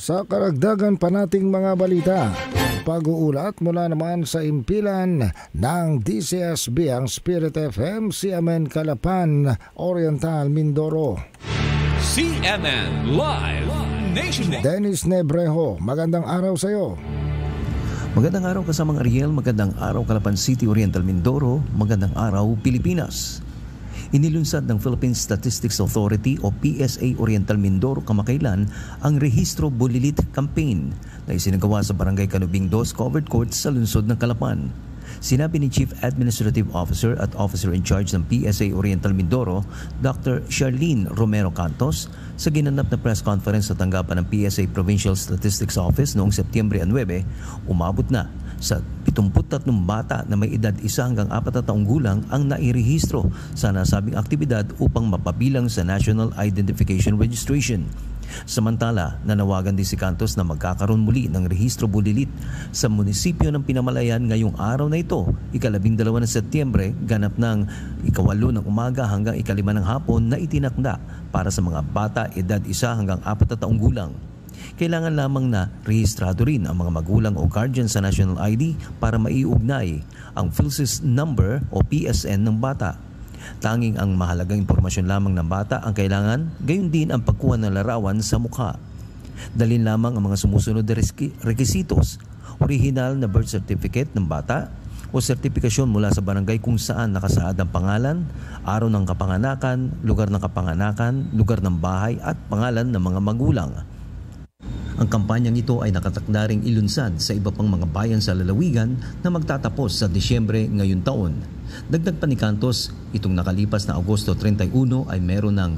Sa karagdagan pa nating mga balita, pag-uulat mula naman sa impilan ng DCSB ang Spirit FM, CMN Calapan, Oriental, Mindoro. CMN Live Nationwide. Dennis Nebreho, magandang araw sa iyo. Magandang araw kasamang Ariel, magandang araw Calapan City, Oriental, Mindoro, magandang araw Pilipinas. Inilunsad ng Philippine Statistics Authority o PSA Oriental Mindoro kamakailan ang Rehistro Bulilit Campaign na isinagawa sa Barangay Canubing 2 Covered Courts sa lungsod ng Calapan. Sinabi ni Chief Administrative Officer at Officer in Charge ng PSA Oriental Mindoro, Dr. Charlene Romero Cantos, sa ginanap na press conference sa tanggapan ng PSA Provincial Statistics Office noong Setyembre 9, umabot na sa 73 bata na may edad 1 hanggang 4 na taong gulang ang nairehistro sa nasabing aktibidad upang mapabilang sa National Identification Registration. Samantala, nanawagan din si Cantos na magkakaroon muli ng rehistro bulilit sa munisipyo ng Pinamalayan ngayong araw na ito, ika-12 ng Setyembre, ganap ng ika-8 ng umaga hanggang ika-5 ng hapon na itinakda para sa mga bata edad 1 hanggang 4 na taong gulang. Kailangan lamang na rehistrado rin ang mga magulang o guardian sa National ID para maiugnay ang PhilSys number o PSN ng bata. Tanging ang mahalagang impormasyon lamang ng bata ang kailangan, gayon din ang pagkuha ng larawan sa mukha. Dalhin lamang ang mga sumusunod na rekisitos: original na birth certificate ng bata o sertipikasyon mula sa barangay kung saan nakasaad ang pangalan, araw ng kapanganakan, lugar ng kapanganakan, lugar ng bahay at pangalan ng mga magulang. Ang kampanyang ito ay nakatakda ring ilunsad sa iba pang mga bayan sa lalawigan na magtatapos sa Disyembre ngayon taon. Dagdag pa ni Cantos, itong nakalipas na Agosto 31 ay meron ng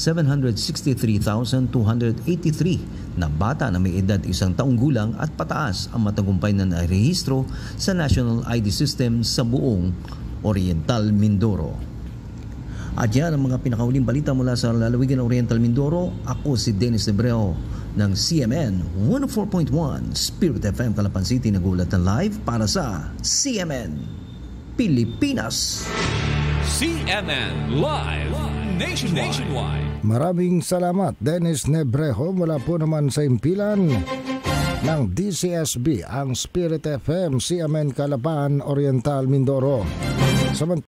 763,283 na bata na may edad 1 taong gulang at pataas ang matagumpay na nairehistro sa National ID System sa buong Oriental Mindoro. At yan ang mga pinakauling balita mula sa lalawigan ng Oriental Mindoro. Ako si Dennis Nebreho ng CMN 104.1 Spirit FM Calapan City, nagulat na live para sa CMN Pilipinas. CMN Live Nationwide. Maraming salamat, Dennis Nebreho, mula po naman sa impilan ng DCSB ang Spirit FM, CMN Calapan, Oriental, Mindoro.